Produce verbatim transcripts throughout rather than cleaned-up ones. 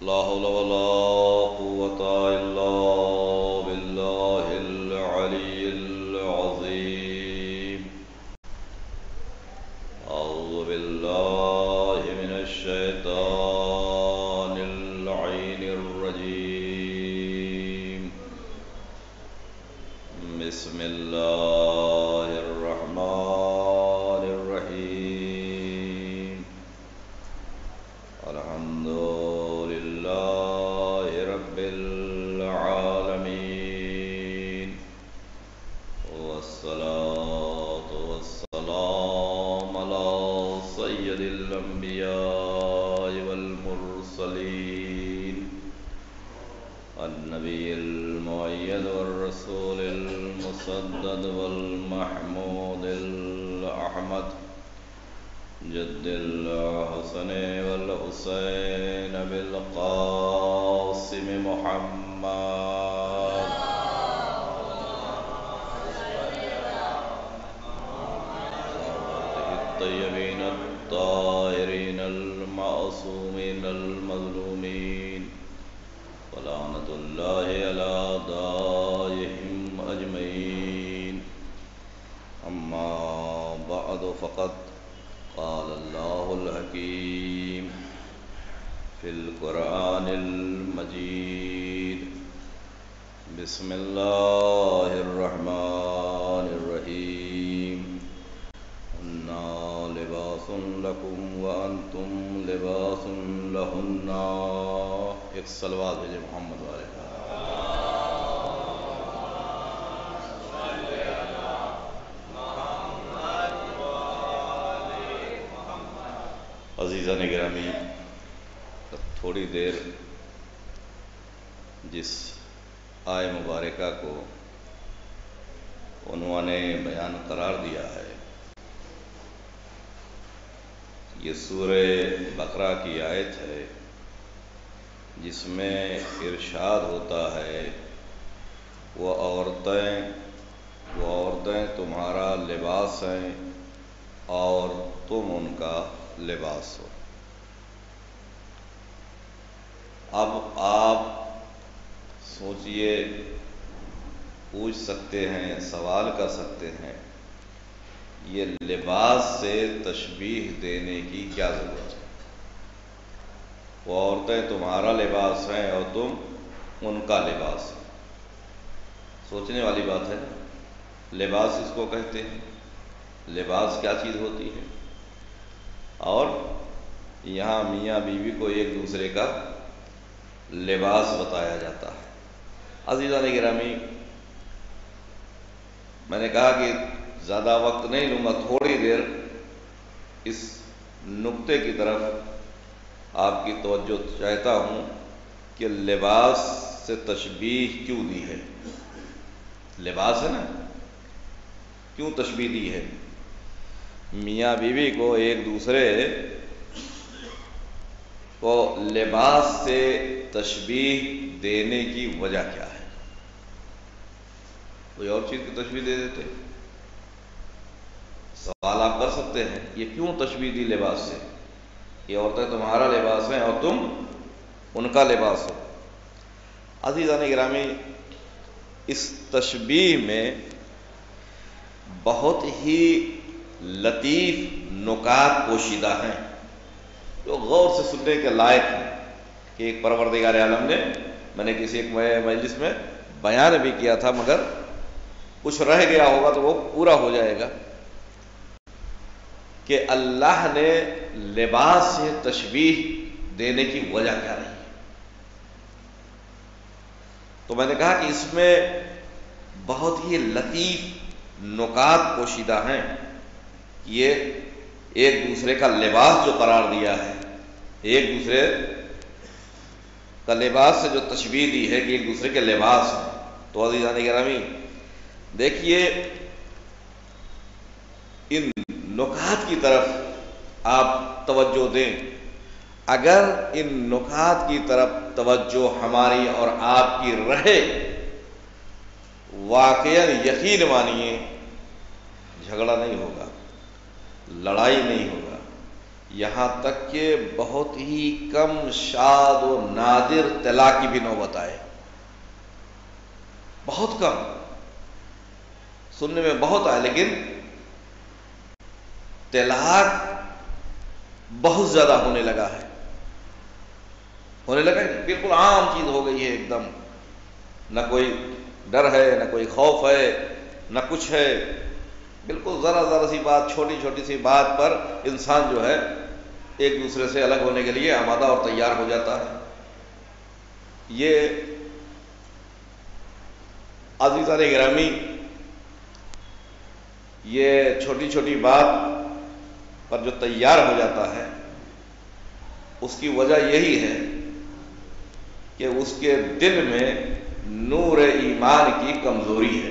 لا حول ولا قوة إلا بالله العلي العظيم. أعوذ بالله من الشيطان اللعين الرجيم. بسم الله الرحمن الرحيم. الحمد لله رب العالمين، والصلاة والسلام على سيد الأنبياء والمرسلين، النبي المؤيد والرسول المسدد والمحمود الأحمد، جد الحسن والحسين بالقاسم محمد، الطيبين الطاهرين المعصومين المظلومين، ولعنة الله على أعدائهم أجمعين. أما بعد، فقد قال الله الحكيم في القرآن المجيد. بسم الله الرحمن الرحيم. إنا لباس لكم وأنتم لباس لهن. ایک صلوات بھیجے محمد والے. عزیزان گرامی، تھوڑی دیر جس آیہ مبارکہ کو عنوان بیان قرار دیا ہے، یہ سورہ بقرہ کی آیت ہے جس میں ارشاد ہوتا ہے وہ عورتیں وہ عورتیں تمہارا لباس ہیں اور تم ان کا لباس ہو. اب آپ سوچئے، پوچھ سکتے ہیں، سوال کر سکتے ہیں، یہ لباس سے تشبیہ دینے کی کیا ضرورت ہے؟ وہ عورتیں تمہارا لباس ہیں اور تم ان کا لباس ہے. سوچنے والی بات ہے. لباس اس کو کہتے ہیں. لباس کیا چیز ہوتی ہے؟ اور یہاں میاں بیوی کو ایک دوسرے کا لباس بتایا جاتا ہے. عزیزان گرامی، میں نے کہا کہ زیادہ وقت نہیں لوں گا، تھوڑی دیر اس نقطے کی طرف آپ کی توجہ چاہتا ہوں کہ لباس سے تشبیہ کیوں دی ہے. لباس ہے نا، کیوں تشبیہ دی ہے؟ میاں بیوی کو ایک دوسرے کو لباس سے تشبیہ دینے کی وجہ کیا ہے؟ کوئی اور چیز کی تشبیہ دے دیتے؟ سوال آپ کر سکتے ہیں، یہ کیوں تشبیہ دی لباس سے؟ یہ عورتیں تمہارا لباس ہیں اور تم ان کا لباس ہو. عزیزان گرامی، اس تشبیہ میں بہت ہی لطیف نکات پوشیدہ ہیں جو غور سے سننے کے لائق ہیں کہ ایک پروردگار عالم نے، میں نے کسی ایک مجلس میں بیان بھی کیا تھا مگر کچھ رہ گیا ہوگا تو وہ پورا ہو جائے گا، کہ اللہ نے لباس سے تشبیہ دینے کی وجہ کیا رہی. تو میں نے کہا کہ اس میں بہت ہی لطیف نکات پوشیدہ ہیں. یہ ایک دوسرے کا لباس جو قرار دیا ہے، ایک دوسرے کا لباس سے جو تشبیہ دی ہے کہ ایک دوسرے کے لباس ہیں. تو عزیزان گرامی دیکھیے، ان نکات کی طرف آپ توجہ دیں. اگر ان نکات کی طرف توجہ ہماری اور آپ کی رہے، واقعاً یقین مانیے جھگڑا نہیں ہوگا، لڑائی نہیں ہوگا. یہاں تک کہ بہت ہی کم شاذ و نادر طلاق کی بھی نوبت آئے، بہت کم، سننے میں بہت آئے، لیکن طلاق بہت زیادہ ہونے لگا ہے، ہونے لگا ہے، بالکل عام چیز ہو گئی ہے ایک دم، نہ کوئی ڈر ہے، نہ کوئی خوف ہے، نہ کچھ ہے، بالکل ذرا ذرا سی بات، چھوٹی چھوٹی سی بات پر انسان جو ہے ایک دوسرے سے الگ ہونے کے لیے آمادہ اور تیار ہو جاتا ہے۔ یہ عزیزان گرامی، یہ چھوٹی چھوٹی بات پر جو تیار ہو جاتا ہے اس کی وجہ یہی ہے کہ اس کے دل میں نور ایمان کی کمزوری ہے،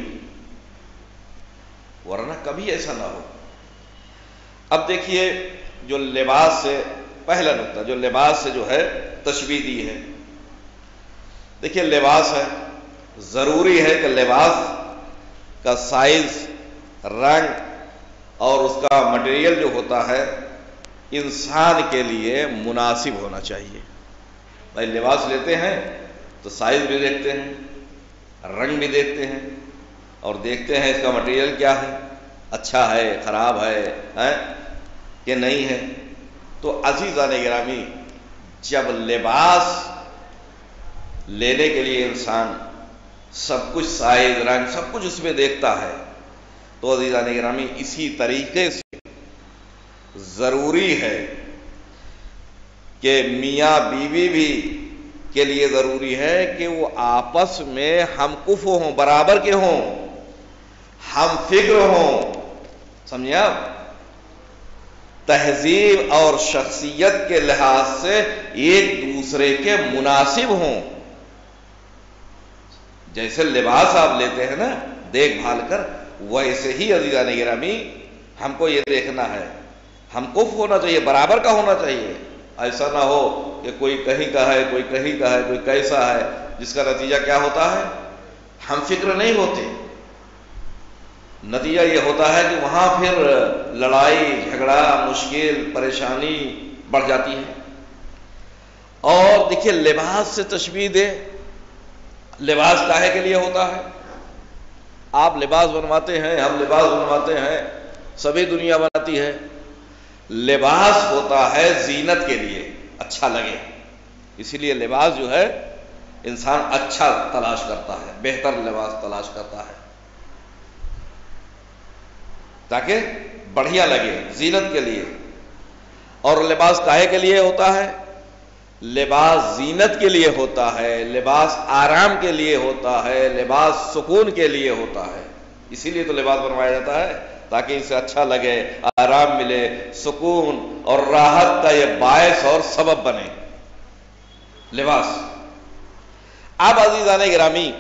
ورنہ کبھی ایسا نہ ہو۔ اب دیکھیے، جو لباس سے پہلا نقطہ، جو لباس سے جو ہے تشبیہ دی ہے، دیکھیے لباس ہے، ضروری ہے کہ لباس کا سائز، رنگ اور اس کا مٹیریل جو ہوتا ہے انسان کے لیے مناسب ہونا چاہیے۔ بھائی لباس لیتے ہیں تو سائز بھی دیکھتے ہیں، رنگ بھی دیکھتے ہیں، اور دیکھتے ہیں اس کا مٹیریل کیا ہے، اچھا ہے، خراب ہے کہ نہیں ہے۔ تو عزیزان گرامی، جب لباس لینے کے لیے انسان سب کچھ سائز، رنگ، سب کچھ اس میں دیکھتا ہے، تو عزیزان گرامی اسی طریقے سے ضروری ہے کہ میاں بیوی بھی کے لیے ضروری ہے کہ وہ آپس میں ہم کف ہوں، برابر کے ہوں، ہم فکر ہوں، سمجھے آپ، تہذیب اور شخصیت کے لحاظ سے ایک دوسرے کے مناسب ہوں۔ جیسے لباس آپ لیتے ہیں نا دیکھ بھال کر، ویسے ہی عزیزان گرامی ہم کو یہ دیکھنا ہے، ہم کف ہونا چاہیے، برابر کا ہونا چاہیے۔ ایسا نہ ہو کہ کوئی کہیں کا ہے، کوئی کہیں کا ہے، کوئی کیسا ہے، جس کا نتیجہ کیا ہوتا ہے، ہم فکر نہیں ہوتے، نتیجہ یہ ہوتا ہے کہ وہاں پھر لڑائی جھگڑا، مشکل، پریشانی بڑھ جاتی ہے۔ اور دیکھیے لباس سے تشبیہ دے، لباس کاہے کے لیے ہوتا ہے؟ آپ لباس بنواتے ہیں، ہم لباس بنواتے ہیں، سبھی دنیا بناتی ہے۔ لباس ہوتا ہے زینت کے لیے، اچھا لگے، اسی لیے لباس جو ہے انسان اچھا تلاش کرتا ہے، بہتر لباس تلاش کرتا ہے تاکہ بڑھیا لگے، زینت کے لیے۔ اور لباس کاہے کے لیے ہوتا ہے؟ لباس زینت کے لیے ہوتا ہے، لباس آرام کے لیے ہوتا ہے، لباس سکون کے لیے ہوتا ہے، اسی لیے تو لباس بنوایا جاتا ہے تاکہ اسے اچھا لگے، آرام ملے، سکون اور راحت کا یہ باعث اور سبب بنے لباس۔ اب عزیزان گرامی،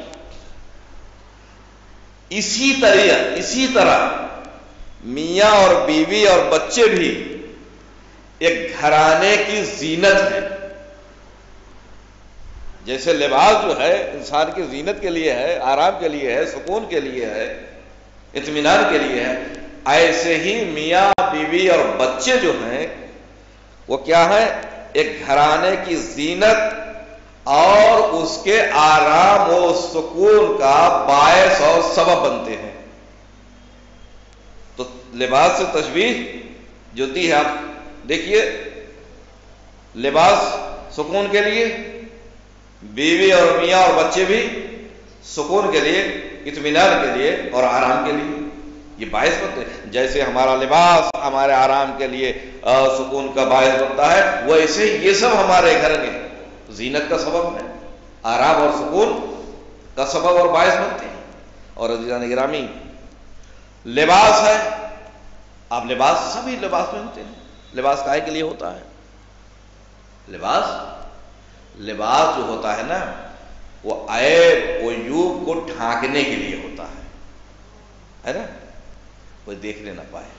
اسی طرح اسی طرح میاں اور بیوی اور بچے بھی ایک گھرانے کی زینت ہے۔ جیسے لباس جو ہے انسان کی زینت کے لیے ہے، آرام کے لیے ہے، سکون کے لیے ہے، اطمینان کے لیے ہے، ایسے ہی میاں بیوی اور بچے جو ہیں وہ کیا ہے، ایک گھرانے کی زینت اور اس کے آرام و سکون کا باعث اور سبب بنتے ہیں۔ تو لباس سے تشبیہ جو دی ہے، آپ دیکھیے لباس سکون کے لیے، بیوی اور میاں اور بچے بھی سکون کے لیے، اطمینان کے لیے اور آرام کے لیے، یہ باعث بنتے ہیں۔ جیسے ہمارا لباس ہمارے آرام کے لیے سکون کا باعث بنتا ہے، ویسے یہ سب ہمارے گھر میں زینت کا سبب ہے، آرام اور سکون کا سبب اور باعث بنتے ہیں۔ اور عزیزان گرامی، لباس ہے، آپ لباس، سبھی لباس پہنتے ہیں، لباس کائے کے لیے ہوتا ہے؟ لباس لباس جو ہوتا ہے نا وہ عیب و عیوب کو ڈھانکنے کے لیے ہوتا ہے، ہے نا، کوئی دیکھنے نہ پائے۔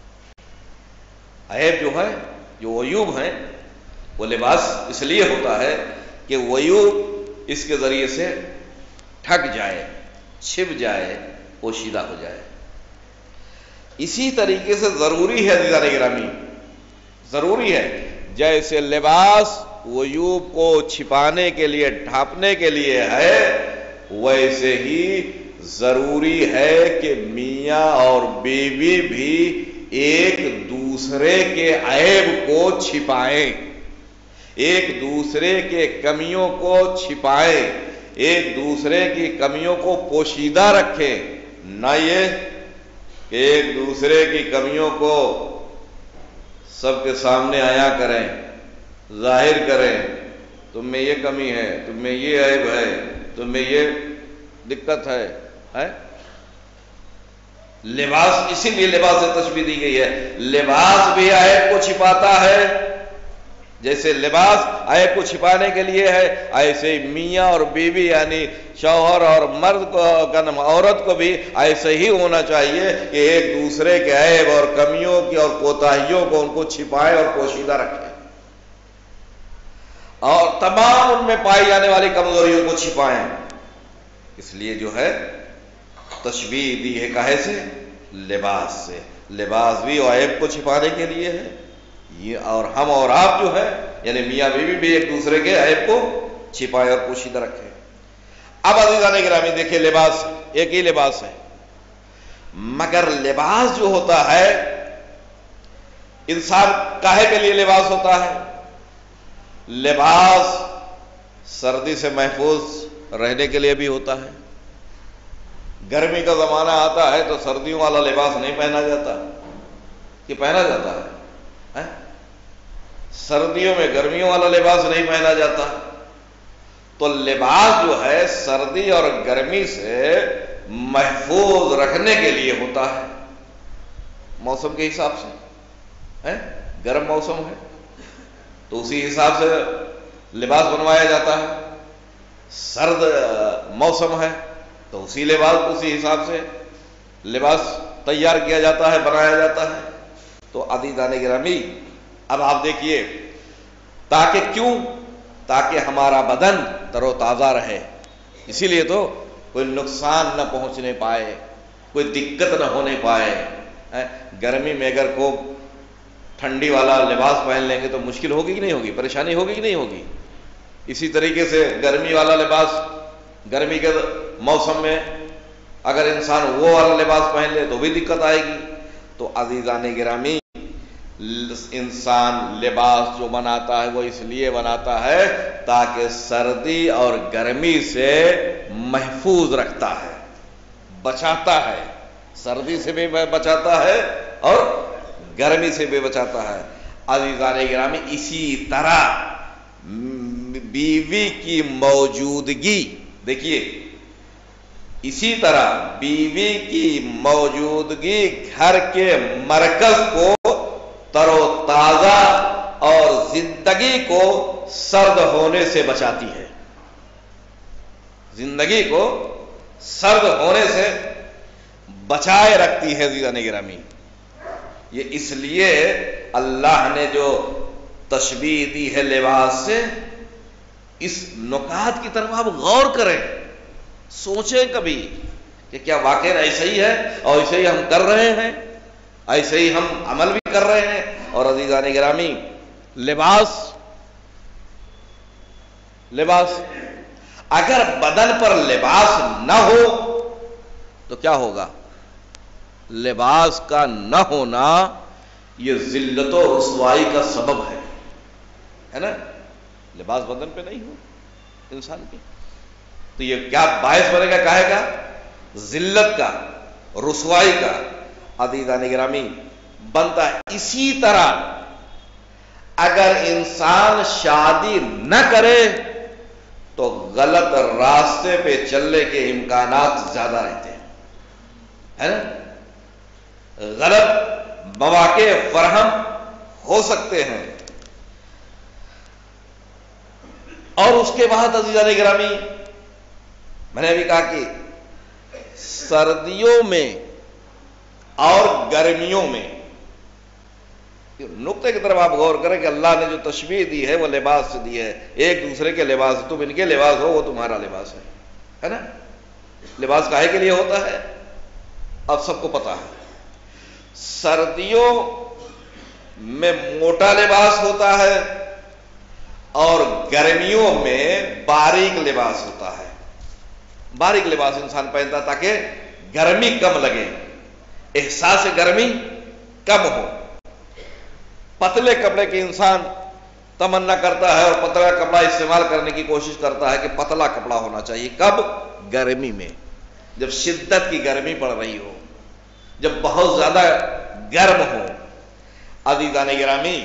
عیب جو ہے، جو عیوب ہیں، وہ لباس اس لیے ہوتا ہے کہ وہ عیوب اس کے ذریعے سے ڈھک جائے، چھپ جائے، پوشیدہ ہو جائے۔ اسی طریقے سے ضروری ہے عزیزان گرامی ضروری ہے. جیسے لباس عیوب کو چھپانے کے لیے ڈھانپنے کے لیے ہے، ویسے ہی ضروری ہے کہ میاں اور بیوی بھی ایک دوسرے کے عیب کو چھپائیں، ایک دوسرے کے کمیوں کو چھپائیں، ایک دوسرے کی کمیوں کو پوشیدہ رکھیں. نہ یہ کہ ایک دوسرے کی کمیوں کو سب کے سامنے آیا کریں، ظاہر کریں. تم میں یہ کمی ہے، تم میں یہ عیب ہے، تم میں یہ دقت ہے. ہے لباس، اسی لیے لباس سے تشبیہ دی گئی ہے. لباس بھی عیب کو چھپاتا ہے، جیسے لباس عیب کو چھپانے کے لیے ہے، ایسے ہی میاں اور بیوی یعنی شوہر اور مرد کو، عورت کو بھی ایسے ہی ہونا چاہیے کہ ایک دوسرے کے عیب اور کمیوں کی اور کوتاہیوں کو ان کو چھپائے اور پوشیدہ رکھیں، اور تمام ان میں پائی جانے والی کمزوریوں کو چھپائیں. اس لیے جو ہے تشبیہ دی ہے کہے سے؟ لباس سے. لباس بھی عیب کو چھپانے کے لیے ہے، یہ اور ہم اور آپ جو ہے یعنی میاں بیوی بھی ایک دوسرے کے عیب کو چھپائے اور پوشیدہ رکھے. اب عزیزان گرامی دیکھیں، لباس ایک ہی لباس ہے، مگر لباس جو ہوتا ہے انسان کاہے کے لیے لباس ہوتا ہے؟ لباس سردی سے محفوظ رہنے کے لیے بھی ہوتا ہے. گرمی کا زمانہ آتا ہے تو سردیوں والا لباس نہیں پہنا جاتا، کہ پہنا جاتا ہے؟ سردیوں میں گرمیوں والا لباس نہیں پہنا جاتا. تو لباس جو ہے سردی اور گرمی سے محفوظ رکھنے کے لیے ہوتا ہے، موسم کے حساب سے. گرم موسم ہے تو اسی حساب سے لباس بنوایا جاتا ہے، سرد موسم ہے تو اسی لباس اسی حساب سے لباس تیار کیا جاتا ہے، بنایا جاتا ہے. تو عزیزان گرامی اب آپ دیکھیے، تاکہ کیوں؟ تاکہ ہمارا بدن تر و تازہ رہے. اسی لیے تو کوئی نقصان نہ پہنچنے پائے، کوئی دقت نہ ہونے پائے. گرمی میں اگر کو ٹھنڈی والا لباس پہن لیں گے تو مشکل ہوگی کہ نہیں ہوگی، پریشانی ہوگی کہ نہیں ہوگی. اسی طریقے سے گرمی والا لباس گرمی کے موسم میں اگر انسان وہ والا لباس پہن لے تو بھی دقت آئے گی. تو عزیزان گرامی انسان لباس جو بناتا ہے وہ اس لیے بناتا ہے تاکہ سردی اور گرمی سے محفوظ رکھتا ہے، بچاتا ہے. سردی سے بھی بچاتا ہے اور گرمی سے بھی بچاتا ہے. عزیزان گرامی اسی طرح بیوی کی موجودگی، دیکھیے اسی طرح بیوی کی موجودگی گھر کے مرکز کو تر و تازہ اور زندگی کو سرد ہونے سے بچاتی ہے. زندگی کو سرد ہونے سے بچائے رکھتی ہے. عزیزان گرامی یہ اس لیے اللہ نے جو تشبیہ دی ہے لباس سے، اس نکات کی طرف آپ غور کریں، سوچیں کبھی کہ کیا واقعی ایسا ہی ہے اور ایسے ہی ہم کر رہے ہیں، ایسے ہی ہم عمل بھی کر رہے ہیں. اور عزیزان گرامی لباس لباس اگر بدن پر لباس نہ ہو تو کیا ہوگا؟ لباس کا نہ ہونا یہ ذلت و رسوائی کا سبب ہے، ہے نا؟ لباس بدن پہ نہیں ہو انسان کی تو یہ کیا باعث بنے گا؟ کہے گا ذلت کا، رسوائی کا. عزیزان گرامی بنتا ہے اسی طرح اگر انسان شادی نہ کرے تو غلط راستے پہ چلنے کے امکانات زیادہ رہتے ہیں، ہے نا؟ غلط مواقع فراہم ہو سکتے ہیں. اور اس کے بعد عزیزان گرامی میں نے ابھی کہا کہ سردیوں میں اور گرمیوں میں، نقطے کی طرف آپ غور کریں کہ اللہ نے جو تشبیہ دی ہے وہ لباس سے دی ہے. ایک دوسرے کے لباس، تم ان کے لباس ہو وہ تمہارا لباس ہے، ہے نا؟ لباس کاہے کے لیے ہوتا ہے اب سب کو پتا ہے. سردیوں میں موٹا لباس ہوتا ہے اور گرمیوں میں باریک لباس ہوتا ہے. باریک لباس انسان پہنتا تاکہ گرمی کم لگے، احساس گرمی کم ہو. پتلے کپڑے کی انسان تمنا کرتا ہے اور پتلا کپڑا استعمال کرنے کی کوشش کرتا ہے کہ پتلا کپڑا ہونا چاہیے. کب؟ گرمی میں، جب شدت کی گرمی پڑ رہی ہو، جب بہت زیادہ گرم ہو. عزیزان گرامی،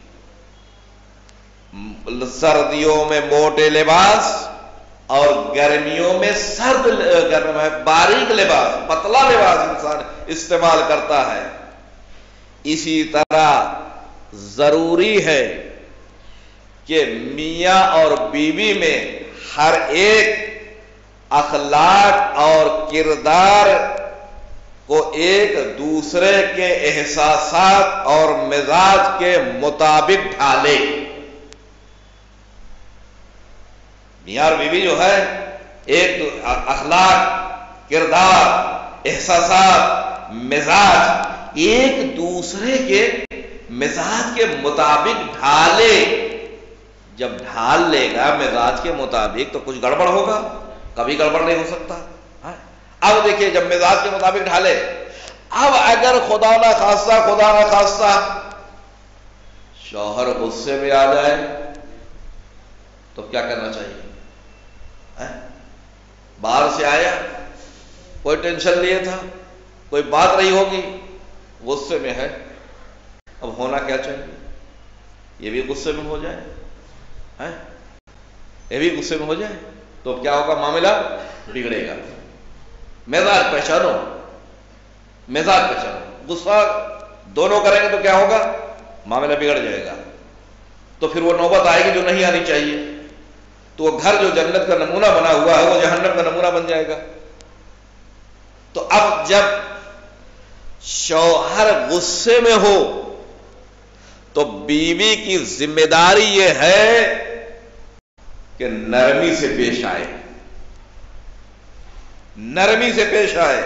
سردیوں میں موٹے لباس اور گرمیوں میں سرد گرم ہے باریک لباس، پتلا لباس انسان استعمال کرتا ہے. اسی طرح ضروری ہے کہ میاں اور بیوی میں ہر ایک اخلاق اور کردار کو ایک دوسرے کے احساسات اور مزاج کے مطابق ڈھالے. میاں اور بیوی جو ہے ایک اخلاق، کردار، احساسات، مزاج ایک دوسرے کے مزاج کے مطابق ڈھالے. جب ڈھال لے گا مزاج کے مطابق تو کچھ گڑبڑ ہوگا؟ کبھی گڑبڑ نہیں ہو سکتا. اب دیکھیے، جب مزاج کے مطابق ڈھالے، اب اگر خدا نہ خواستہ خدا نہ خواستہ شوہر غصے میں آ جائے تو کیا کرنا چاہیے؟ باہر سے آیا، کوئی ٹینشن لیے تھا، کوئی بات رہی ہوگی، غصے میں ہے. اب ہونا کیا چاہیے؟ یہ بھی غصے میں ہو جائے، یہ بھی غصے میں ہو جائے تو کیا ہوگا؟ معاملہ بگڑے گا. مزاج پہچانو، مزاج پہچانو. غصہ دونوں کریں گے تو کیا ہوگا؟ معاملہ بگڑ جائے گا. تو پھر وہ نوبت آئے گی جو نہیں آنی چاہیے. تو وہ گھر جو جنت کا نمونہ بنا ہوا ہے وہ جہنم کا نمونہ بن جائے گا. تو اب جب شوہر غصے میں ہو تو بیوی کی ذمہ داری یہ ہے کہ نرمی سے پیش آئے، نرمی سے پیش آئے.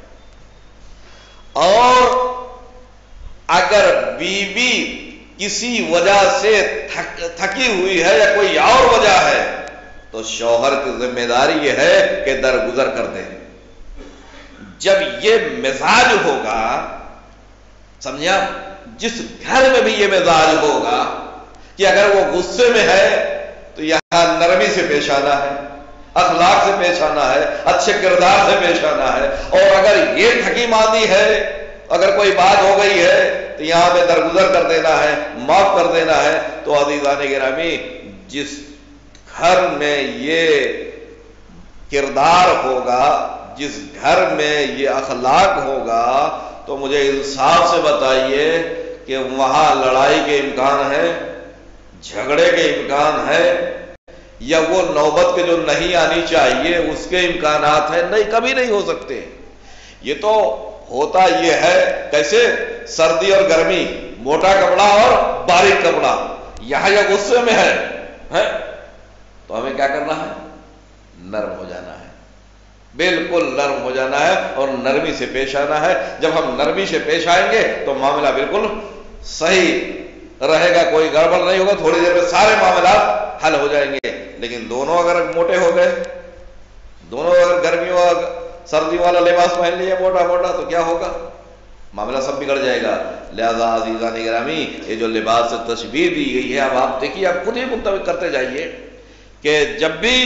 اور اگر بیوی کسی وجہ سے تھک تھکی ہوئی ہے یا کوئی اور وجہ ہے تو شوہر کی ذمہ داری یہ ہے کہ درگزر کر دے. جب یہ مزاج ہوگا، سمجھا، جس گھر میں بھی یہ مزاج ہوگا کہ اگر وہ غصے میں ہے تو یہاں نرمی سے پیش آنا ہے، اخلاق سے پیش آنا ہے، اچھے کردار سے پیش آنا ہے. اور اگر یہ تھکی ماندی ہے، اگر کوئی بات ہو گئی ہے تو یہاں پہ درگزر کر دینا ہے، معاف کر دینا ہے. تو عزیزان گرامی، جس گھر میں یہ کردار ہوگا، جس گھر میں یہ اخلاق ہوگا، تو مجھے انصاف سے بتائیے کہ وہاں لڑائی کے امکان ہے، جھگڑے کے امکان ہے، یا وہ نوبت کے جو نہیں آنی چاہیے اس کے امکانات ہیں؟ نہیں، کبھی نہیں ہو سکتے. یہ تو ہوتا یہ ہے کیسے؟ سردی اور گرمی، موٹا کپڑا اور باریک کپڑا. یہاں یا غصے میں ہے تو ہمیں کیا کرنا ہے؟ نرم ہو جانا ہے، بالکل نرم ہو جانا ہے اور نرمی سے پیش آنا ہے. جب ہم نرمی سے پیش آئیں گے تو معاملہ بالکل صحیح رہے گا، کوئی گڑبڑ نہیں ہوگا. تھوڑی دیر میں سارے معاملات حل ہو جائیں گے. لیکن دونوں اگر موٹے ہو گئے، دونوں اگر گرمیوں اور سردی والا لباس پہن لیے موٹا موٹا، تو کیا ہوگا؟ معاملہ سب بگڑ جائے گا. لہذا عزیزان گرامی، یہ جو لباس سے تشبیہ دی گئی ہے، اب آپ دیکھیے، آپ خود ہی منتبہ کرتے جائیے کہ جب بھی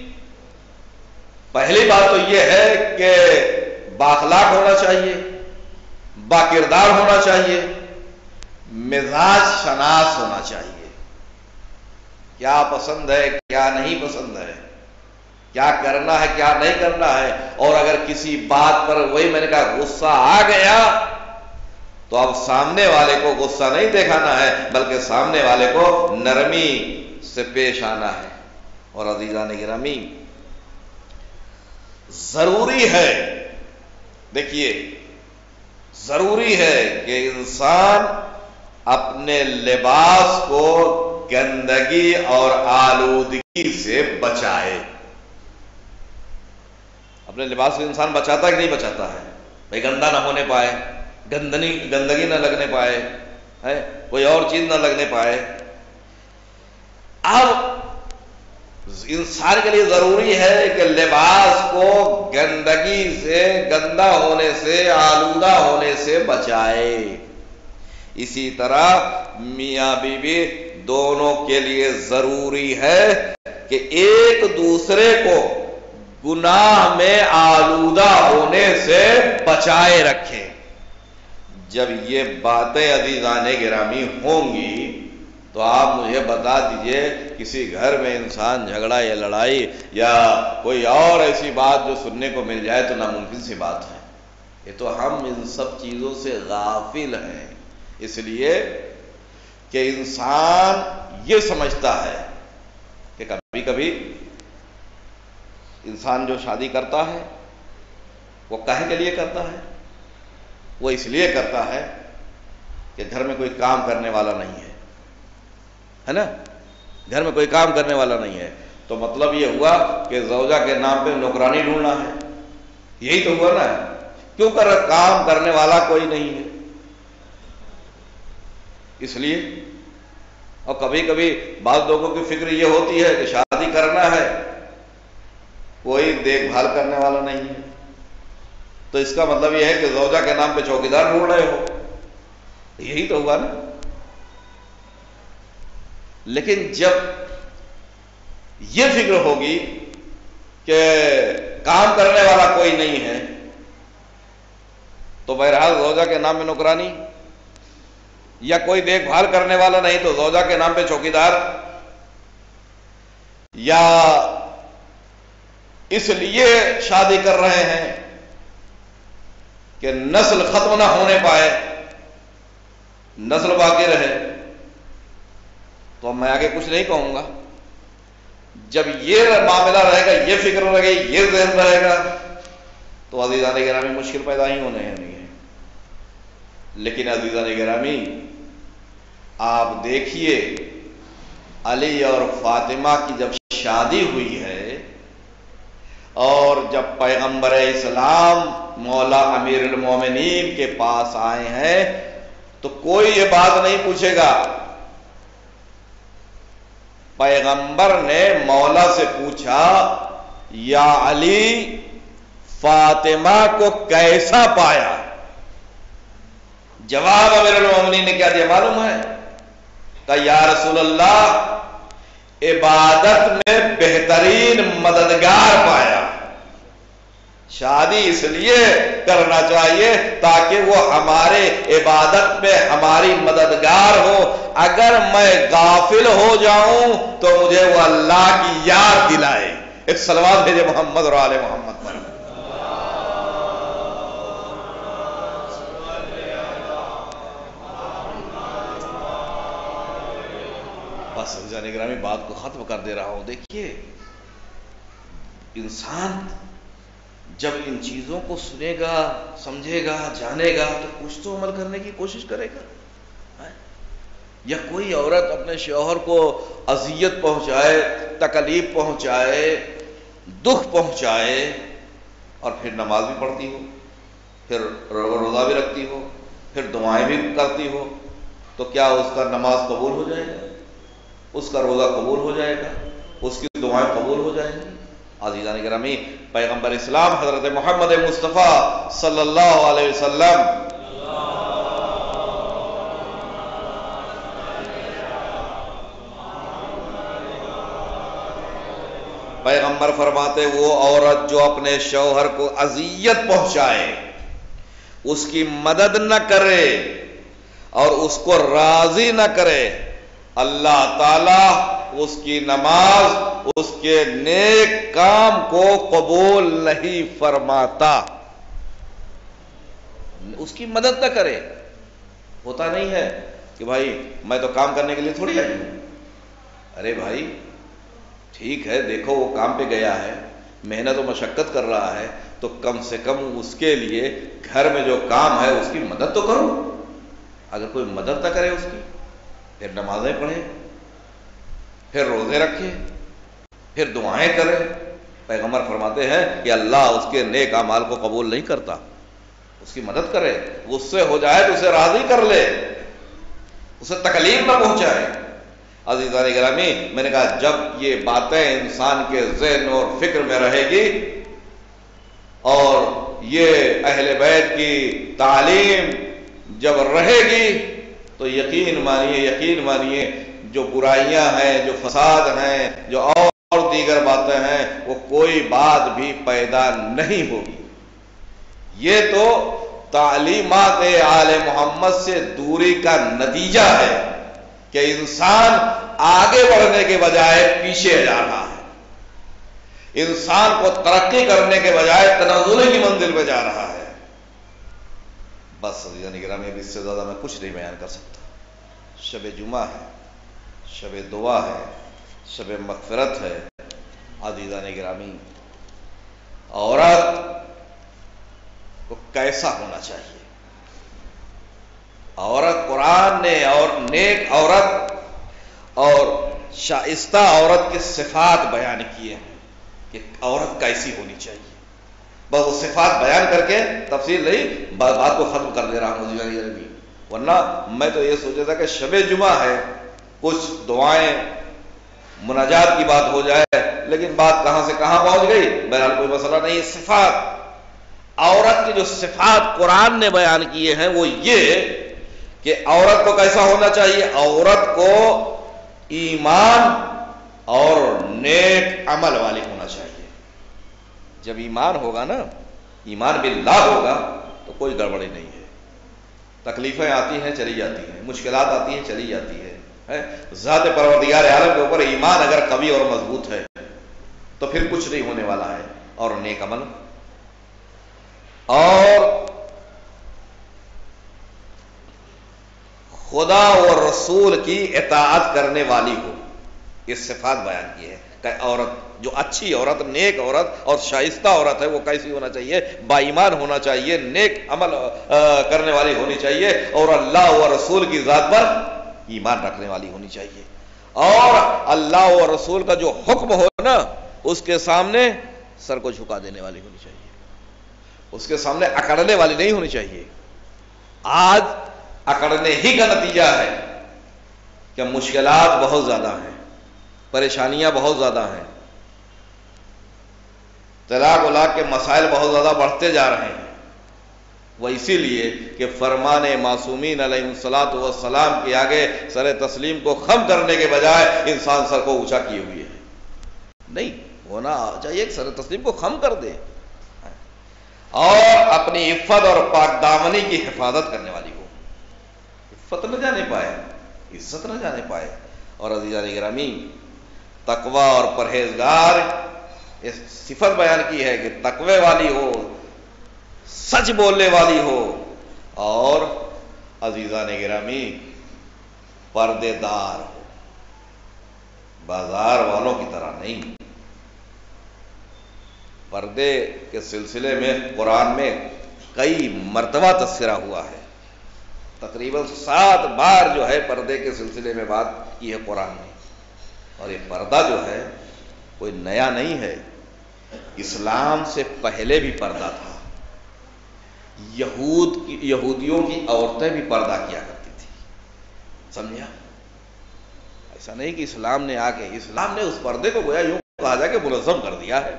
پہلی بات تو یہ ہے کہ بااخلاق ہونا چاہیے، باکردار ہونا چاہیے، مزاج شناس ہونا چاہیے. کیا پسند ہے، کیا نہیں پسند ہے، کیا کرنا ہے، کیا نہیں کرنا ہے. اور اگر کسی بات پر، وہی میں نے کہا، غصہ آ گیا تو اب سامنے والے کو غصہ نہیں دکھانا ہے بلکہ سامنے والے کو نرمی سے پیش آنا ہے. اور عزیزان گرامی، ضروری ہے، دیکھیے، ضروری ہے کہ انسان اپنے لباس کو گندگی اور آلودگی سے بچائے. اپنے لباس کو انسان بچاتا ہے کہ نہیں بچاتا ہے؟ بھائی گندا نہ ہونے پائے، گندنی گندگی نہ لگنے پائے. ہے، کوئی اور چیز نہ لگنے پائے۔ اب انسان کے لیے ضروری ہے کہ لباس کو گندگی سے، گندا ہونے سے، آلودہ ہونے سے بچائے۔ اسی طرح میاں بیوی دونوں کے لیے ضروری ہے کہ ایک دوسرے کو گناہ میں آلودہ ہونے سے بچائے رکھیں۔ جب یہ باتیں عزیزان گرامی ہوں گی تو آپ مجھے بتا دیجئے کسی گھر میں انسان جھگڑا یا لڑائی یا کوئی اور ایسی بات جو سننے کو مل جائے تو ناممکن سی بات ہے۔ یہ تو ہم ان سب چیزوں سے غافل ہیں، اس لیے کہ انسان یہ سمجھتا ہے کہ کبھی کبھی انسان جو شادی کرتا ہے وہ کاہے کے لیے کرتا ہے؟ وہ اس لیے کرتا ہے کہ گھر میں کوئی کام کرنے والا نہیں ہے، ہے نا؟ گھر میں کوئی کام کرنے والا نہیں ہے تو مطلب یہ ہوا کہ زوجہ کے نام پہ نوکرانی ڈھونڈنا ہے، یہی تو ہوا نا۔ کیوں کر کام کرنے والا کوئی نہیں ہے، اس لیے۔ اور کبھی کبھی بعض لوگوں کی فکر یہ ہوتی ہے کہ شادی کرنا ہے، کوئی دیکھ بھال کرنے والا نہیں ہے، تو اس کا مطلب یہ ہے کہ زوجہ کے نام پہ چوکیدار ڈھونڈ رہے ہو، یہی تو ہوا نا۔ لیکن جب یہ فکر ہوگی کہ کام کرنے والا کوئی نہیں ہے تو بہرحال زوجہ کے نام پہ نوکرانی، یا کوئی دیکھ بھال کرنے والا نہیں تو زوجہ کے نام پہ چوکیدار، یا اس لیے شادی کر رہے ہیں کہ نسل ختم نہ ہونے پائے، نسل باقی رہے، تو میں آگے کچھ نہیں کہوں گا۔ جب یہ معاملہ رہے گا، یہ فکر رہے گی، یہ ذہن رہے گا تو عزیزان گرامی مشکل پیدا ہی ہونے ہیں نہیں ہے۔ لیکن عزیزان گرامی آپ دیکھیے علی اور فاطمہ کی جب شادی ہوئی ہے اور جب پیغمبر اسلام مولا امیر المومنین کے پاس آئے ہیں تو کوئی یہ بات نہیں پوچھے گا۔ پیغمبر نے مولا سے پوچھا یا علی فاطمہ کو کیسا پایا؟ جواب امیر المومنین نے کیا دیا معلوم ہے؟ کہ یا رسول اللہ عبادت میں بہترین مددگار پایا۔ شادی اس لیے کرنا چاہیے تاکہ وہ ہمارے عبادت میں ہماری مددگار ہو۔ اگر میں غافل ہو جاؤں تو مجھے وہ اللہ کی یاد دلائے۔ ایک صلوات بھیجے محمد اور آل محمد پر۔ بس عزیزان گرامی بات کو ختم کر دے رہا ہوں۔ دیکھیے انسان جب ان چیزوں کو سنے گا، سمجھے گا، جانے گا تو کچھ تو عمل کرنے کی کوشش کرے گا۔ یا کوئی عورت اپنے شوہر کو اذیت پہنچائے، تکلیف پہنچائے، دکھ پہنچائے اور پھر نماز بھی پڑھتی ہو، پھر روزہ بھی رکھتی ہو، پھر دعائیں بھی کرتی ہو، تو کیا اس کا نماز قبول ہو جائے گا؟ اس کا روزہ قبول ہو جائے گا؟ اس کی دعائیں قبول ہو جائیں گی؟ عزیزان گرامی پیغمبر اسلام حضرت محمد مصطفیٰ صلی اللہ علیہ وسلم پیغمبر فرماتے وہ عورت جو اپنے شوہر کو اذیت پہنچائے، اس کی مدد نہ کرے اور اس کو راضی نہ کرے، اللہ تعالیٰ اس کی نماز، اس کے نیک کام کو قبول نہیں فرماتا۔ اس کی مدد نہ کرے۔ ہوتا نہیں ہے کہ بھائی میں تو کام کرنے کے لیے تھوڑی آئی ہوں۔ ارے بھائی ٹھیک ہے، دیکھو وہ کام پہ گیا ہے، محنت و مشقت کر رہا ہے، تو کم سے کم اس کے لیے گھر میں جو کام ہے اس کی مدد تو کرو۔ اگر کوئی مدد نہ کرے اس کی، پھر نمازیں پڑھے، پھر روزے رکھے، پھر دعائیں کرے، پیغمبر فرماتے ہیں کہ اللہ اس کے نیک اعمال کو قبول نہیں کرتا۔ اس کی مدد کرے، غصے ہو جائے تو اسے راضی کر لے، اسے تکلیف نہ پہنچائے۔ عزیزان گرامی، میں نے کہا جب یہ باتیں انسان کے ذہن اور فکر میں رہے گی اور یہ اہل بیت کی تعلیم جب رہے گی تو یقین مانیے یقین مانیے جو برائیاں ہیں، جو فساد ہیں، جو اور دیگر باتیں ہیں، وہ کوئی بات بھی پیدا نہیں ہوگی۔ یہ تو تعلیمات آل محمد سے دوری کا نتیجہ ہے کہ انسان آگے بڑھنے کے بجائے پیچھے جا رہا ہے، انسان کو ترقی کرنے کے بجائے تنزل کی منزل پہ جا رہا ہے۔ بس عزیزان گرامی، اس سے زیادہ میں کچھ نہیں بیان کر سکتا۔ شب جمعہ ہے، شب دعا ہے، شب مغفرت ہے۔ عزیزان گرامی، عورت کو کیسا ہونا چاہیے؟ عورت، قرآن نے اور نیک عورت اور شائستہ عورت کے صفات بیان کیے ہیں کہ عورت کیسی ہونی چاہیے۔ بس وہ صفات بیان کر کے تفصیل نہیں، بات کو ختم کر دے رہا ہوں عزیزان گرامی، ورنہ میں تو یہ سوچا تھا کہ شب جمعہ ہے، کچھ دعائیں مناجات کی بات ہو جائے، لیکن بات کہاں سے کہاں پہنچ گئی۔ بہرحال کوئی مسئلہ نہیں۔ صفات، عورت کی جو صفات قرآن نے بیان کیے ہیں وہ یہ کہ عورت کو کیسا ہونا چاہیے؟ عورت کو ایمان اور نیک عمل والی ہونا چاہیے۔ جب ایمان ہوگا نا، ایمان باللہ ہوگا تو کوئی گڑبڑی نہیں ہے۔ تکلیفیں آتی ہیں چلی جاتی ہیں، مشکلات آتی ہیں چلی جاتی ہے، ذات پروردگار عالم کے اوپر ایمان اگر قوی اور مضبوط ہے تو پھر کچھ نہیں ہونے والا ہے۔ اور نیک عمل اور خدا اور رسول کی اطاعت کرنے والی ہو، یہ صفات بیان کی ہے کہ عورت جو اچھی عورت، نیک عورت اور شائستہ عورت ہے وہ کیسی ہونا چاہیے؟ با ایمان ہونا چاہیے، نیک عمل کرنے والی ہونی چاہیے اور اللہ و رسول کی ذات پر ایمان رکھنے والی ہونی چاہیے، اور اللہ و رسول کا جو حکم ہو نا اس کے سامنے سر کو جھکا دینے والی ہونی چاہیے، اس کے سامنے اکڑنے والی نہیں ہونی چاہیے۔ آج اکڑنے ہی کا نتیجہ ہے کہ مشکلات بہت زیادہ ہیں، پریشانیاں بہت زیادہ ہیں، طلاق ولاق کے مسائل بہت زیادہ بڑھتے جا رہے ہیں۔ وہ اسی لیے کہ فرمان معصومین علیہ الصلوۃ والسلام کے آگے سر تسلیم کو خم کرنے کے بجائے انسان سر کو اونچا کیے ہوئے ہے۔ نہیں ہونا چاہیے کہ سر تسلیم کو خم کر دے اور اپنی عفت اور پاک دامنی کی حفاظت کرنے والی ہو، عفت نہ جانے پائے، عزت نہ جانے پائے۔ اور عزیزان گرامی، تقوی اور پرہیزگار اس صفت بیان کی ہے کہ تقوی والی ہو، سچ بولنے والی ہو، اور عزیزان گرامی پردے دار ہو، بازار والوں کی طرح نہیں۔ پردے کے سلسلے میں قرآن میں کئی مرتبہ تذکرہ ہوا ہے، تقریباً سات بار جو ہے پردے کے سلسلے میں بات کی ہے قرآن نے۔ اور یہ پردہ جو ہے کوئی نیا نہیں ہے، اسلام سے پہلے بھی پردہ تھا۔ یہود کی یہودیوں کی عورتیں بھی پردہ کیا کرتی تھی، سمجھا؟ ایسا نہیں کہ اسلام نے آ کے اسلام نے اس پردے کو گویا یوں کہا جائے کہ منظم کر دیا ہے۔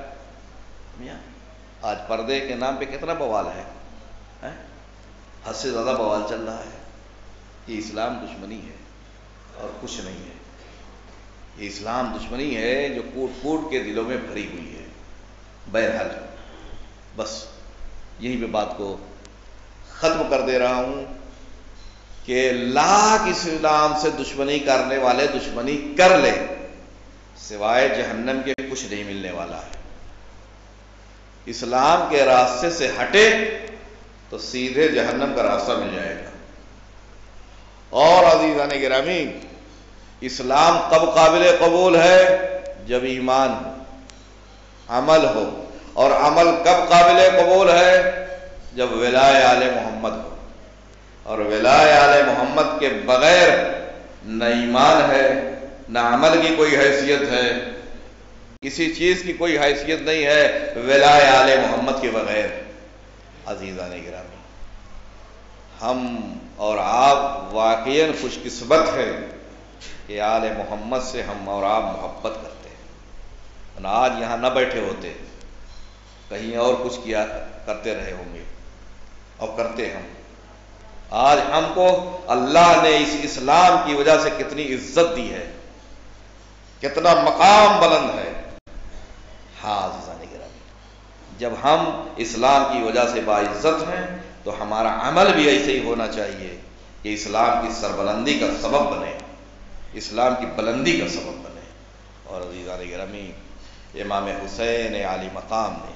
آج پردے کے نام پہ کتنا بوال ہے، حد سے زیادہ بوال چل رہا ہے۔ یہ اسلام دشمنی ہے اور کچھ نہیں ہے، یہ اسلام دشمنی ہے جو کوٹ کوٹ کے دلوں میں بھری ہوئی ہے۔ بہرحال بس یہی میں بات کو ختم کر دے رہا ہوں کہ لاکھ اسلام سے دشمنی کرنے والے دشمنی کر لے، سوائے جہنم کے کچھ نہیں ملنے والا ہے۔ اسلام کے راستے سے ہٹے تو سیدھے جہنم کا راستہ مل جائے گا۔ اور عزیزان گرامی، اسلام کب قابل قبول ہے؟ جب ایمان ہو، عمل ہو، اور عمل کب قابل قبول ہے؟ جب ولائے آل محمد ہو، اور ولائے آل محمد کے بغیر نہ ایمان ہے نہ عمل کی کوئی حیثیت ہے، کسی چیز کی کوئی حیثیت نہیں ہے ولائے آل محمد کے بغیر۔ عزیزان گرامی، ہم اور آپ واقعاً خوش قسمت ہیں کہ آل محمد سے ہم اور آپ محبت کرتے ہیں، ورنہ آج یہاں نہ بیٹھے ہوتے، کہیں اور کچھ کیا کرتے رہے ہوں گے، اور کرتے ہم۔ آج ہم کو اللہ نے اس اسلام کی وجہ سے کتنی عزت دی ہے، کتنا مقام بلند ہے۔ ہاں عزیزان گرامی، جب ہم اسلام کی وجہ سے باعزت ہیں تو ہمارا عمل بھی ایسے ہی ہونا چاہیے کہ اسلام کی سربلندی کا سبب بنے، اسلام کی بلندی کا سبب بنے۔ اور عزیزان گرامی، امام حسین عالی مقام نے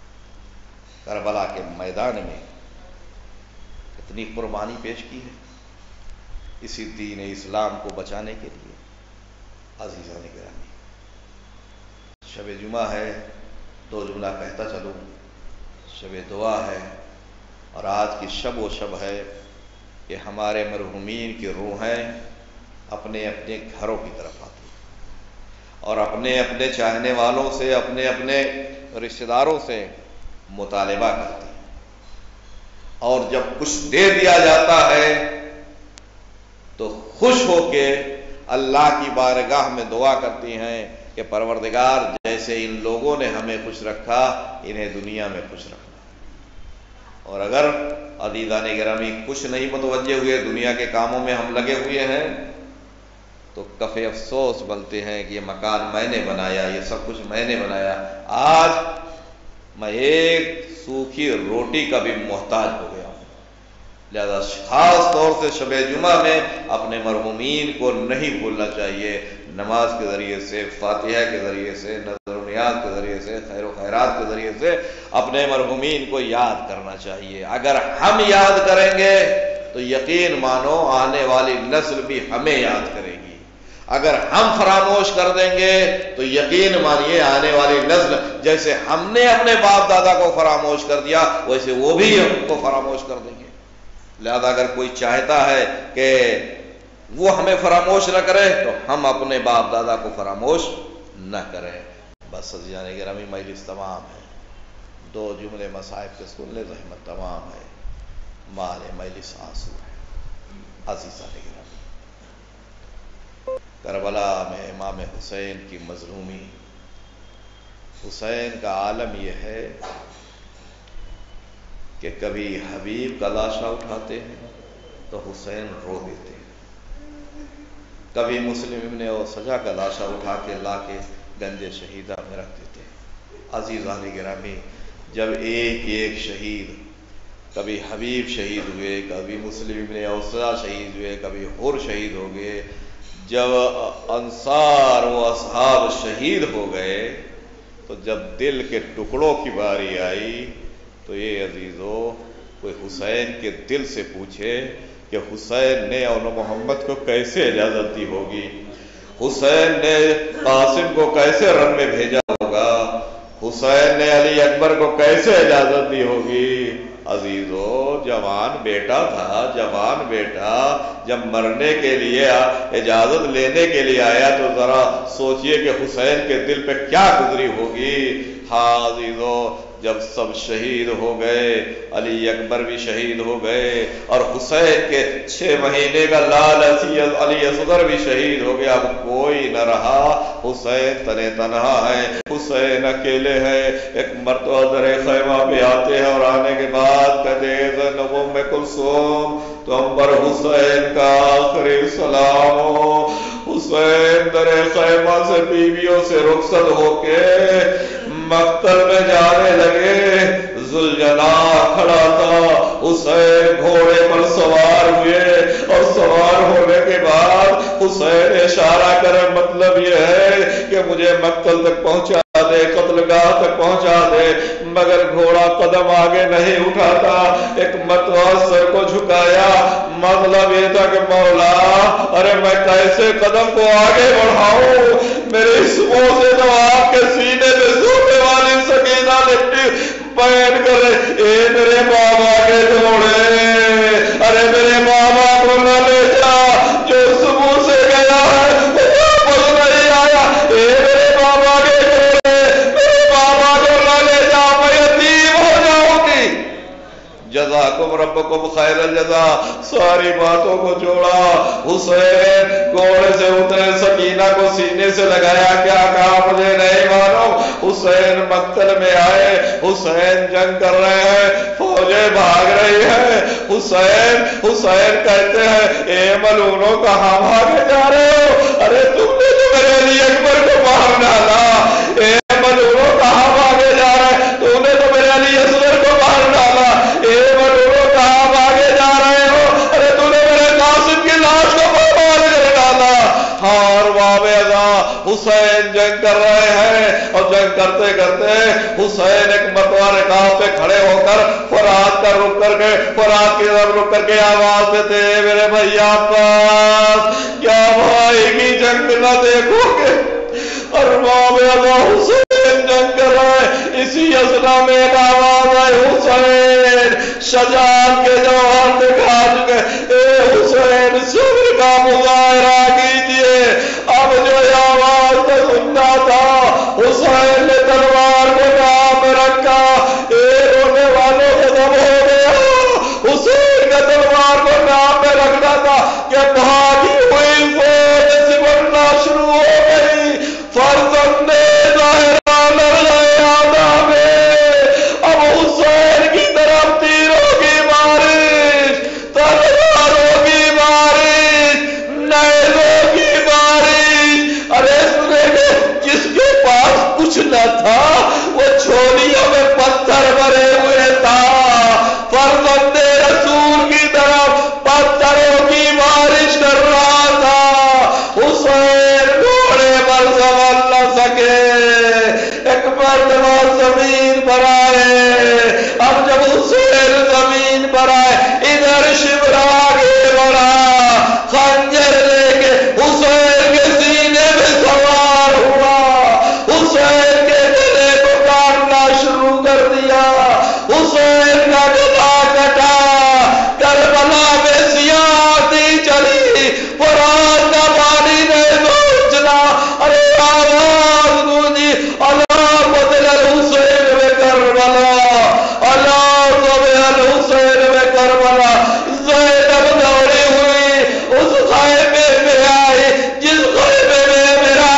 کربلا کے میدان میں کتنی قربانی پیش کی ہے اسی دین اسلام کو بچانے کے لیے۔ عزیزان گرامی، شب جمعہ ہے، دو جملہ کہتا چلوں، شب دعا ہے، اور آج کی شب و شب ہے کہ ہمارے مرحومین کی روحیں اپنے اپنے گھروں کی طرف آتی ہیں اور اپنے اپنے چاہنے والوں سے، اپنے اپنے رشتہ داروں سے مطالبہ کرتی ہیں، اور جب کچھ دے دیا جاتا ہے تو خوش ہو کے اللہ کی بارگاہ میں دعا کرتی ہیں کہ پروردگار جیسے ان لوگوں نے ہمیں خوش رکھا، انہیں دنیا میں خوش رکھنا۔ اور اگر عزیزان گرامی کچھ نہیں متوجہ ہوئے، دنیا کے کاموں میں ہم لگے ہوئے ہیں، تو کف افسوس بنتے ہیں کہ یہ مکان میں نے بنایا، یہ سب کچھ میں نے بنایا، آج میں ایک سوکھی روٹی کا بھی محتاج ہو گیا ہوں۔ لہذا خاص طور سے شب جمعہ میں اپنے مرحومین کو نہیں بھولنا چاہیے، نماز کے ذریعے سے، فاتحہ کے ذریعے سے، نذر و نیاز کے ذریعے سے، خیر و خیرات کے ذریعے سے اپنے مرحومین کو یاد کرنا چاہیے۔ اگر ہم یاد کریں گے تو یقین مانو آنے والی نسل بھی ہمیں یاد کرے گی، اگر ہم فراموش کر دیں گے تو یقین مانیے آنے والی نسل جیسے ہم نے اپنے باپ دادا کو فراموش کر دیا ویسے وہ بھی ہم کو فراموش کر دیں گے۔ لہذا اگر کوئی چاہتا ہے کہ وہ ہمیں فراموش نہ کرے تو ہم اپنے باپ دادا کو فراموش نہ کریں۔ بس عزیزان گرامی، مجلس تمام ہے، دو جملے مصائب کے سننے زحمت تمام ہے، مال مجلس آنسو ہے۔ عزیزان گرامی، کربلا میں امام حسین کی مظلومی، حسین کا عالم یہ ہے کہ کبھی حبیب کا لاشا اٹھاتے ہیں تو حسین رو دیتے ہیں، کبھی مسلم ابن سجا کا لاشا اٹھا کے لا کے گنج شہیدہ میں رکھ دیتے ہیں۔ عزیزان گرامی، جب ایک ایک شہید، کبھی حبیب شہید ہوئے، کبھی مسلم ابن اوسجا شہید ہوئے، کبھی حر شہید ہو گئے، جب انصار و اصحاب شہید ہو گئے تو جب دل کے ٹکڑوں کی باری آئی تو یہ عزیزو، کوئی حسین کے دل سے پوچھے کہ حسین نے اول محمد کو کیسے اجازت دی ہوگی، حسین نے قاسم کو کیسے رن میں بھیجا ہوگا، حسین نے علی اکبر کو کیسے اجازت دی ہوگی۔ عزیزو، جوان بیٹا تھا، جوان بیٹا جب مرنے کے لیے اجازت لینے کے لیے آیا تو ذرا سوچئے کہ حسین کے دل پہ کیا گزری ہوگی۔ ہاں عزیزو، جب سب شہید ہو گئے، علی اکبر بھی شہید ہو گئے اور حسین کے چھ مہینے کا لال علی اصغر بھی شہید ہو گیا، اب کوئی نہ رہا، حسین تنے تنہا ہے، حسین اکیلے ہیں۔ ایک مرتبہ در خیمہ پہ آتے ہیں اور آنے کے بعد کہتے ہیں زینب ام کلثوم تم پر حسین کا آخری سلام ہو۔ حسین در خیمہ سے بیویوں سے رخصت ہو کے مقتل میں جانے لگے، ذوالجلال کھڑا تھا، حسین گھوڑے پر سوار ہوئے اور سوار ہونے کے بعد حسین اشارہ کرے مطلب یہ ہے کہ مجھے مقتل تک پہنچا دے، قتل گاہ تک پہنچا دے، مگر گھوڑا قدم آگے نہیں اٹھاتا۔ ایک مرتبہ سر کو جھکایا، مطلب یہ تھا کہ مولا ارے میں کیسے قدم کو آگے بڑھاؤں، میرے اس منہ سے تو آپ کے سینے پہ سونے والی سکینہ لپٹی پہن کر اے میرے بابا کے جوڑے، ارے میرے بابا کو نہ لے جا، جو اس منہ سے گیا ہے وہ واپس نہیں آیا، اے میرے بابا کے جوڑے، میرے بابا کو نہ لے جا، میں یتیم ہو جاؤں گی۔ جزاکم ربکم خیر الجزا۔ ساری باتوں کو جوڑا، حسین گھوڑے سے اترے، سکینہ کو سینے سے لگایا، کیا کہا مجھے نہیں معلوم۔ حسین مقتل میں آئے، حسین جنگ کر رہے ہیں، فوجیں بھاگ رہی ہیں، حسین حسین کہتے ہیں اے ملونوں کہاں بھاگے جا رہے ہو؟ ارے تم نے تو میرے علی اکبر کو مار ڈالا، اے ملونوں کہاں بھاگے جا رہے ہیں؟ تم نے تو میرے علی اصغر کو مار ڈالا، اے ملونوں کہاں بھاگے جا رہے ہو؟ ارے تم نے میرے قاسم کی لاش کو برباد کر ڈالا۔ ہار باب ازا حسین جنگ کر رہے ہیں، اور جنگ کرتے کرتے حسین ایک مرتبہ رکاب پہ کھڑے ہو کر فرات کا رک کر کے فرات کی طرف رک کر کے آواز دیتے میرے بھیا عباس کیا بھائی کی جنگ نہ دیکھو گے؟ اور باب ازا حسین جنگ کر رہے ہیں، اسی اثنا میں ایک آواز آئے حسین شجاعت کے جوہر دکھا چکے، اے حسین صبر کا مظاہرہ کیجئے۔ اب جو یہ آواز تو سننا تھا، حسین نے تلوار کو نام رکھا، اے رونے والوں کو دم ہو گیا۔ حسین کا تلوار کو نام میں رکھنا تھا کہ بھاگی ہوئی فوج سمٹنا شروع ہو گئی، فرزند ظاہرہ لڑ گئے آدھا میں۔ اب حسین کی طرف تیروں کی بارش، تلواروں کی بارش، نیزوں کی بارش۔ ارے سنے گے جس کے پاس کچھ نہ تھا وہ چھولیوں میں پتھر بھرے ہوئے تھا، فرزند رسول کی طرف پتھروں کی بارش کر رہا تھا۔ حسین گھوڑے پر سنبھل نہ سکے، ایک مرتبہ زمین پر آئے۔ اب جب حسین زمین پر آئے، ادھر شبر آگے بڑھا، خنجر لے کے حسین کے سینے میں سوار ہوا، حسین کے گلے کو کاٹنا شروع کر دیا، حسین کا گلا کٹا۔ کربلا میں سیاہتی چلی، فرات کا پانی نہیں پہنچنا۔ ارے آواز گونجی، اللہ بدل الحسین میں کربلا، اللہ بدل الحسین میں کربلا۔ زینب دوڑی ہوئی اس خیمے میں آئی جس خیمے میں میرا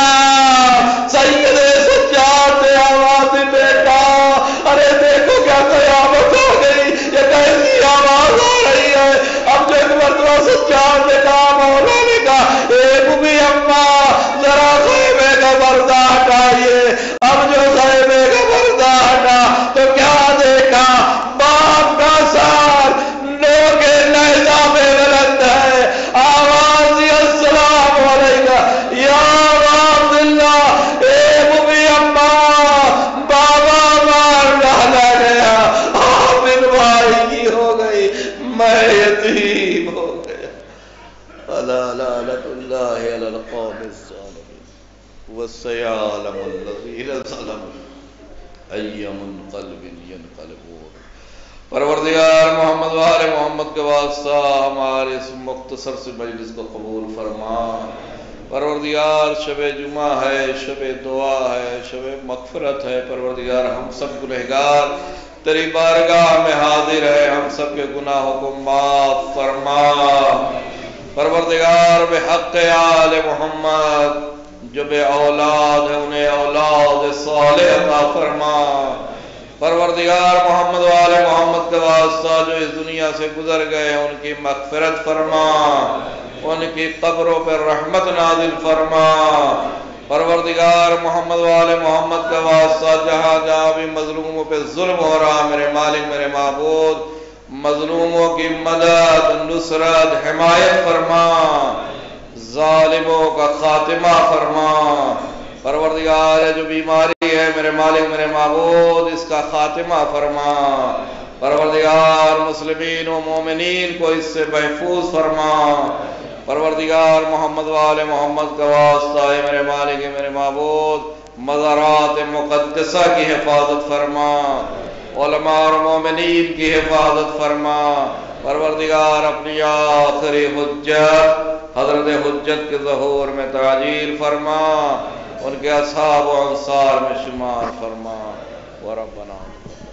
امام سید سجاد نے آواز بیٹا، ارے دیکھو کیا قیامت ہو گئی، یہ کیسی آواز آ رہی ہے۔ اب جو ایک مرتبہ سجاد نے کہا، مولا نے کہا اے بوبی اماں ذرا خیمے کا پردہ ہٹائیے۔ اب جو خیمے کا پردہ ہٹا تو کیا دیکھا، باپ کا سار لوگ نیزہ میں بلند ہے، آواز دی السلام علیکہ یا عبداللہ۔ اے بوبی اماں بابا مار ڈالا گیا، حامد بھائی کی ہو گئی، میں یتیم ہو گیا۔ الا لعنت اللہ علی القوم الظالمین وسيعلم الذین ظلموا ای منقلب ینقلبون۔ پروردگار محمد و آل محمد کے واسطہ ہمارے اس مختصر سے مجلس کو قبول فرما۔ پروردگار شب جمعہ ہے، شب دعا ہے، شب مغفرت ہے۔ پروردگار ہم سب گنہگار تیری بارگاہ میں حاضر ہے، ہم سب کے گناہوں کو معاف فرما۔ پروردگار بحق آل محمد جو بے اولاد ہے انہیں اولاد صالح عطا فرما۔ پروردگار محمد و آل محمد کے واسطہ جو اس دنیا سے گزر گئے ان کی مغفرت فرما، ان کی قبروں پر رحمت نازل فرما۔ پروردگار محمد و آل محمد کا واسطہ جہاں جہاں بھی مظلوموں پہ ظلم ہو رہا، میرے مالک میرے معبود مظلوموں کی مدد نصرت حمایت فرما، ظالموں کا خاتمہ فرما۔ پروردگار جو بیماری ہے میرے مالک میرے معبود اس کا خاتمہ فرما۔ پروردگار مسلمین و مومنین کو اس سے محفوظ فرما۔ پروردگار محمد و آل محمد کا واسطہ ہے میرے مالک میرے معبود مزارات مقدسہ کی حفاظت فرما، علماء اور مومنین کی حفاظت فرما۔ پروردگار اپنی آخری حجت حضرت حجت کے ظہور میں تعجیل فرما، ان کے اصحاب و انصار میں شمار فرما۔ وربنا